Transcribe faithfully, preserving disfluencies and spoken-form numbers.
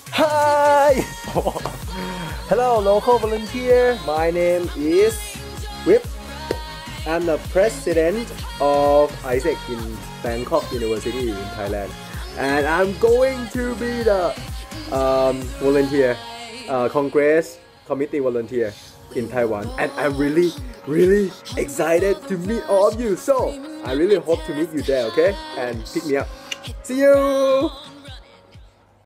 Hi! Hello, local volunteer. My name is Whip. I'm the president of AIESEC in Bangkok University in Thailand, and I'm going to be the um, volunteer uh, Congress committee volunteer in Taiwan, and I'm really, really excited to meet all of you. So I really hope to meet you there, okay? And pick me up. See you.